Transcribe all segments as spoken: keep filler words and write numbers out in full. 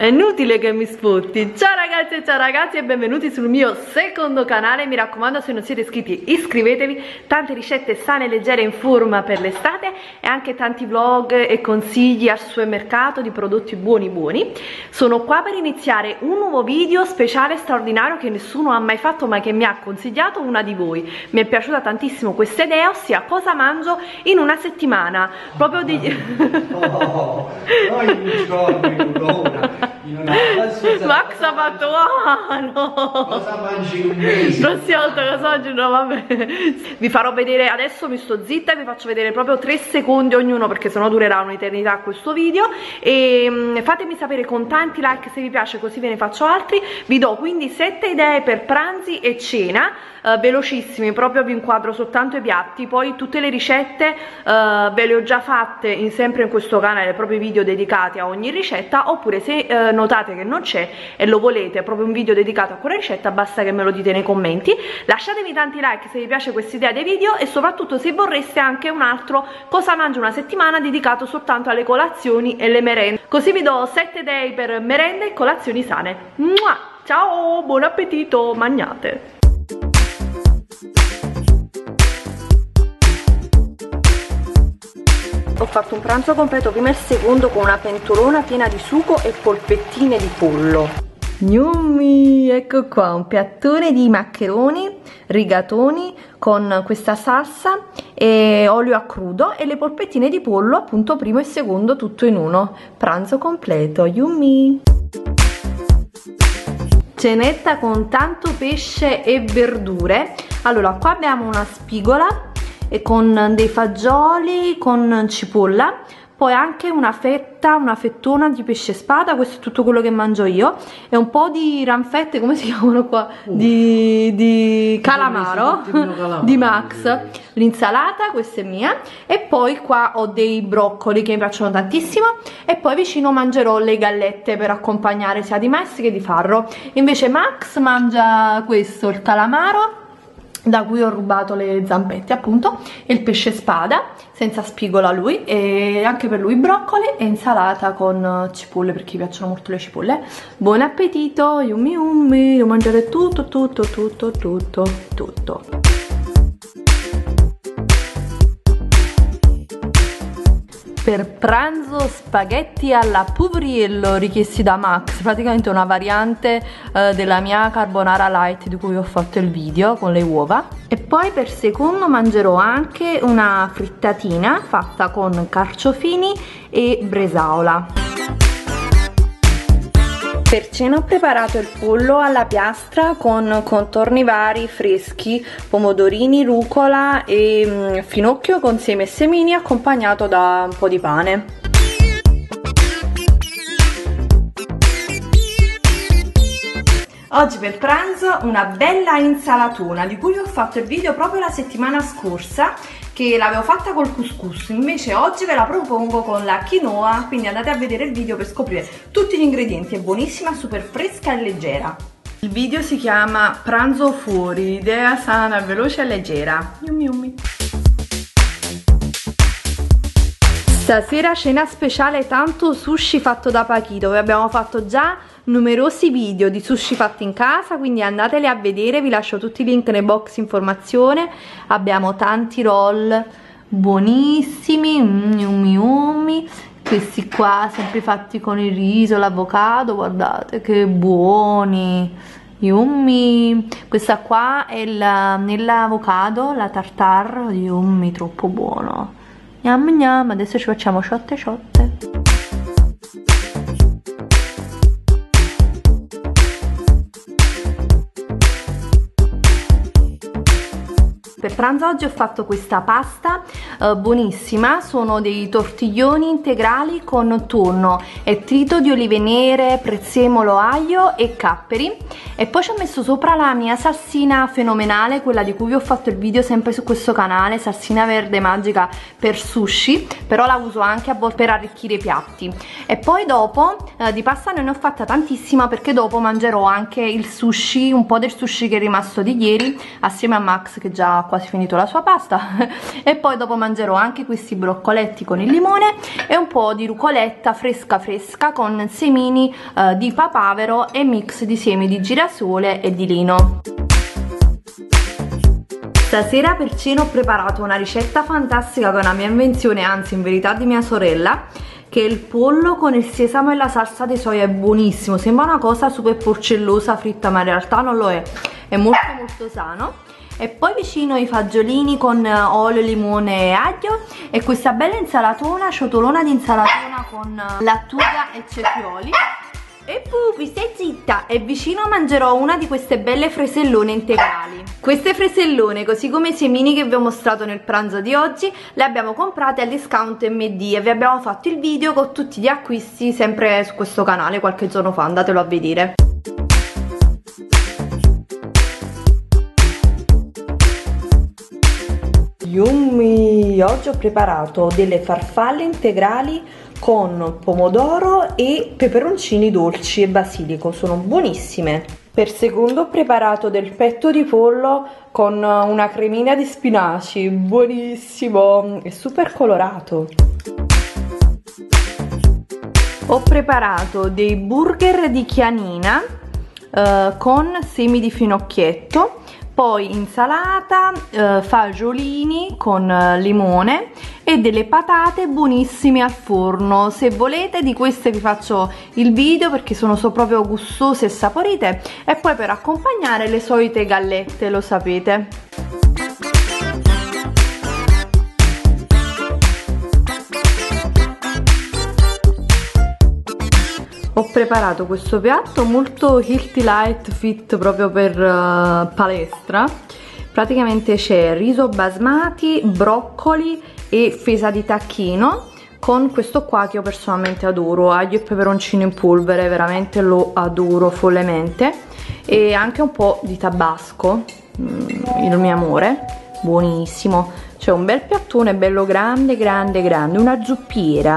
È inutile che mi sputti. Ciao ragazzi e ciao ragazzi e benvenuti sul mio secondo canale. Mi raccomando, se non siete iscritti iscrivetevi. Tante ricette sane, leggere in forma per l'estate e anche tanti vlog e consigli al supermercato di prodotti buoni buoni. Sono qua per iniziare un nuovo video speciale straordinario che nessuno ha mai fatto ma che mi ha consigliato una di voi. Mi è piaciuta tantissimo questa idea, ossia cosa mangio in una settimana. Proprio di... Oh, no, in un giorno, in un'ora. Max ha fatto ah no, cosa mangi in un mese? Prossima volta cosa mangi? No, vabbè. Vi farò vedere, adesso mi sto zitta e vi faccio vedere proprio tre secondi ognuno perché sennò durerà un'eternità questo video. E um, fatemi sapere con tanti like se vi piace, così ve ne faccio altri. Vi do quindi sette idee per pranzi e cena, uh, velocissimi, proprio vi inquadro soltanto i piatti. Poi tutte le ricette uh, ve le ho già fatte in, sempre in questo canale, proprio video dedicati a ogni ricetta, oppure se uh, notate che non c'è e lo volete proprio un video dedicato a quella ricetta, basta che me lo dite nei commenti. Lasciatemi tanti like se vi piace questa idea dei video e soprattutto se vorreste anche un altro cosa mangio una settimana dedicato soltanto alle colazioni e le merende, così vi do sette idee per merende e colazioni sane. Mua! Ciao, buon appetito, mangiate! Ho fatto un pranzo completo prima e il secondo con una pentolona piena di sugo e polpettine di pollo. Yummy! Ecco qua un piattone di maccheroni rigatoni con questa salsa e olio a crudo e le polpettine di pollo, appunto primo e secondo tutto in uno. Pranzo completo, yummy! Cenetta con tanto pesce e verdure. Allora, qua abbiamo una spigola e con dei fagioli con cipolla, poi anche una fetta, una fettona di pesce spada, questo è tutto quello che mangio io, e un po' di ranfette, come si chiamano qua? Uh. Di, di calamaro, calamaro di Max, l'insalata, questa è mia, e poi qua ho dei broccoli che mi piacciono tantissimo, e poi vicino mangerò le gallette per accompagnare sia di mais che di farro. Invece Max mangia questo, il calamaro, da cui ho rubato le zampette appunto, e il pesce spada senza spigola lui, e anche per lui broccoli e insalata con cipolle perché mi piacciono molto le cipolle. Buon appetito, yummy yummy, devo mangiare tutto tutto tutto tutto tutto. Per pranzo spaghetti alla puvriello richiesti da Max, praticamente una variante eh, della mia carbonara light di cui ho fatto il video con le uova. E poi per secondo mangerò anche una frittatina fatta con carciofini e bresaola. Per cena ho preparato il pollo alla piastra con contorni vari freschi, pomodorini, rucola e mm, finocchio con semi e semini, accompagnato da un po' di pane. Oggi per pranzo una bella insalatona di cui ho fatto il video proprio la settimana scorsa, che l'avevo fatta col couscous, invece oggi ve la propongo con la quinoa, quindi andate a vedere il video per scoprire tutti gli ingredienti. È buonissima, super fresca e leggera. Il video si chiama Pranzo fuori, idea sana, veloce e leggera. Yummy yummy. Stasera cena speciale, tanto sushi fatto da Pachito. Vi abbiamo fatto già numerosi video di sushi fatti in casa, quindi andateli a vedere, vi lascio tutti i link nei box informazione. Abbiamo tanti roll buonissimi, yummy yummy. Questi qua sempre fatti con il riso, l'avocado, guardate che buoni, yummy. Questa qua è nell'avocado, la tartare, yummy, troppo buono. Gnam gnam, adesso ci facciamo ciotte ciotte. Per pranzo oggi ho fatto questa pasta eh, buonissima, sono dei tortiglioni integrali con tonno e trito di olive nere, prezzemolo, aglio e capperi, e poi ci ho messo sopra la mia salsina fenomenale, quella di cui vi ho fatto il video sempre su questo canale, salsina verde magica per sushi, però la uso anche a volte per arricchire i piatti. E poi dopo eh, di pasta non ne ho fatta tantissima perché dopo mangerò anche il sushi, un po' del sushi che è rimasto di ieri, assieme a Max che già quasi finito la sua pasta e poi dopo mangerò anche questi broccoletti con il limone e un po' di rucoletta fresca fresca con semini eh, di papavero e mix di semi di girasole e di lino. Stasera per cena ho preparato una ricetta fantastica che è una mia invenzione, anzi in verità di mia sorella, che è il pollo con il sesamo e la salsa di soia. È buonissimo, sembra una cosa super porcellosa fritta ma in realtà non lo è, è molto molto sano. E poi vicino i fagiolini con olio, limone e aglio e questa bella insalatona, ciotolona di insalatona con lattuga e cetrioli. E Pupi, stai zitta! E vicino mangerò una di queste belle fresellone integrali. Queste fresellone, così come i semini che vi ho mostrato nel pranzo di oggi, le abbiamo comprate al discount M D e vi abbiamo fatto il video con tutti gli acquisti sempre su questo canale qualche giorno fa, andatelo a vedere. Yummy! Oggi ho preparato delle farfalle integrali con pomodoro e peperoncini dolci e basilico, sono buonissime. Per secondo ho preparato del petto di pollo con una cremina di spinaci, buonissimo e super colorato. Ho preparato dei burger di chianina eh, con semi di finocchietto, poi insalata, eh, fagiolini con eh, limone e delle patate buonissime al forno. Se volete di queste vi faccio il video perché sono so proprio gustose e saporite, e poi per accompagnare le solite gallette, lo sapete. Ho preparato questo piatto molto healthy light fit proprio per uh, palestra. Praticamente c'è riso basmati, broccoli e fesa di tacchino con questo qua che io personalmente adoro, aglio e peperoncino in polvere, veramente lo adoro follemente, e anche un po' di tabasco, mm, il mio amore, buonissimo. C'è un bel piattone bello grande grande grande, una zuppiera.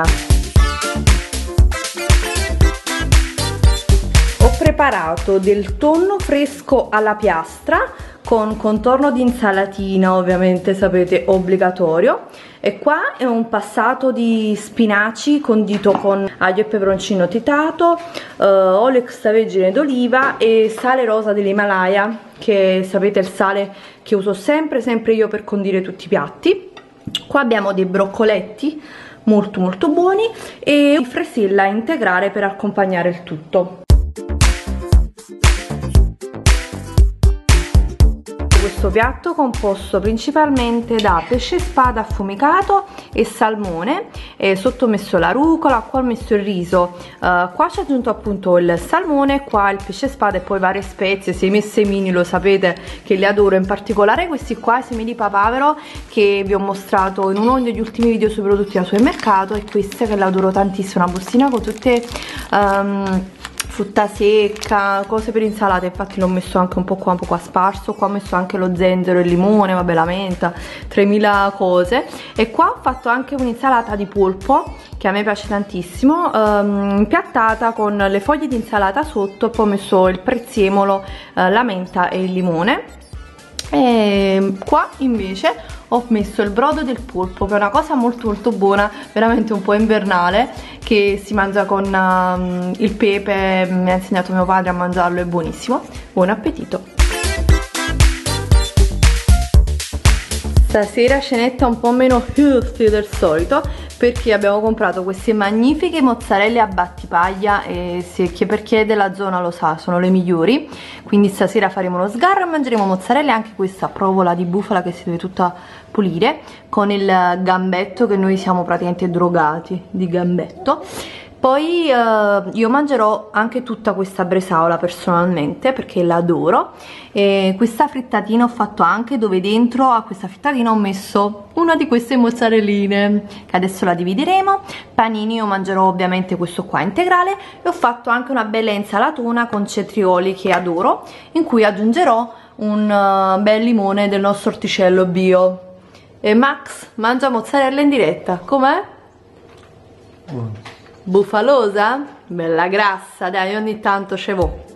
Ho preparato del tonno fresco alla piastra con contorno di insalatina, ovviamente sapete, obbligatorio, e qua è un passato di spinaci condito con aglio e peperoncino tritato, eh, olio extravergine d'oliva e sale rosa dell'Himalaya, che sapete è il sale che uso sempre sempre io per condire tutti i piatti. Qua abbiamo dei broccoletti molto molto buoni e fresilla integrale per accompagnare il tutto. Questo piatto composto principalmente da pesce spada affumicato e salmone, e sotto ho messo la rucola, qua ho messo il riso, uh, qua ci ho aggiunto appunto il salmone, qua il pesce spada e poi varie spezie, semi e semini, lo sapete che li adoro, in particolare questi qua, i semi di papavero che vi ho mostrato in uno degli ultimi video sui prodotti da supermercato, e queste che le adoro tantissimo, una bustina con tutte um, frutta secca, cose per insalata, infatti l'ho messo anche un po' qua, un po' qua sparso, qua ho messo anche lo zenzero, il limone, vabbè la menta, tremila cose, e qua ho fatto anche un'insalata di polpo che a me piace tantissimo, um, impiattata con le foglie di insalata sotto, poi ho messo il prezzemolo, uh, la menta e il limone. E qua invece ho messo il brodo del polpo, che è una cosa molto molto buona, veramente un po' invernale, che si mangia con um, il pepe, mi ha insegnato mio padre a mangiarlo, è buonissimo. Buon appetito! Stasera cenetta un po' meno healthy del solito, perché abbiamo comprato queste magnifiche mozzarelle a battipaglia, e se chi per chi è della zona lo sa, sono le migliori. Quindi stasera faremo uno sgarro e mangeremo mozzarelle, anche questa provola di bufala che si deve tutta pulire, con il gambetto, che noi siamo praticamente drogati di gambetto. Poi eh, io mangerò anche tutta questa bresaola personalmente perché l'adoro, e questa frittatina ho fatto anche, dove dentro a questa frittatina ho messo una di queste mozzarelline che adesso la divideremo. Panini, io mangerò ovviamente questo qua integrale, e ho fatto anche una bella insalatona con cetrioli che adoro, in cui aggiungerò un uh, bel limone del nostro orticello bio. E Max mangia mozzarella in diretta, com'è? Buono. Bufalosa? Bella grassa, dai, ogni tanto ce vo'.